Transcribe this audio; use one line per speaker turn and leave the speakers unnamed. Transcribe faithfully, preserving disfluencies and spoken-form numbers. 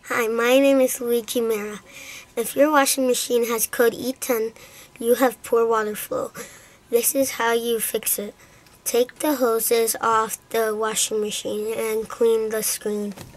Hi, my name is Luigi Mera. If your washing machine has code E ten, you have poor water flow. This is how you fix it. Take the hoses off the washing machine and clean the screen.